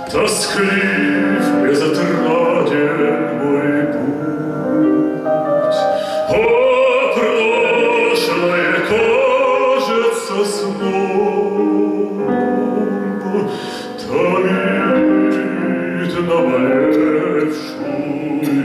Тосклив, безотраден мой путь. О, прошлое кажется сном, томит наболевшую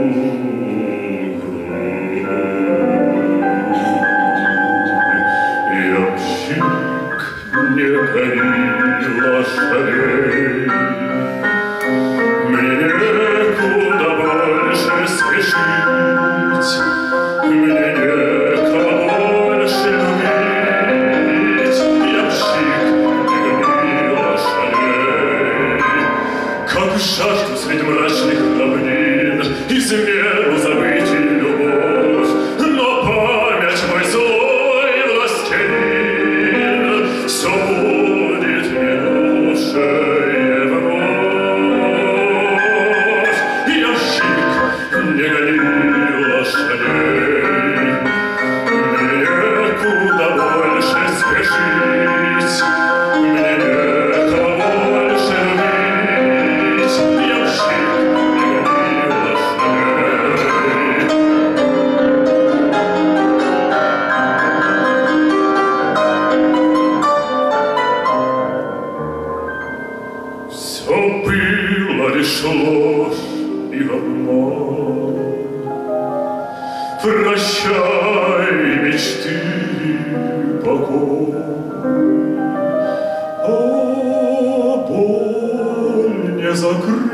грудь. Ямщик не гони лошадей, мне некуда больше спешить, мне некого больше любить. Ямщик, не гони лошадей, как жажду средь мрачных равнин измену забыть и любовь, но память мой злой властелин все будет минувшее вновь. Ямщик, не гони лошадей, мне некуда больше спешить, мне некого больше любить. Ямщик, не гони лошадей. Все было лишь ложь и обман. Прощай, мечты, покой. О, боль не закрыть.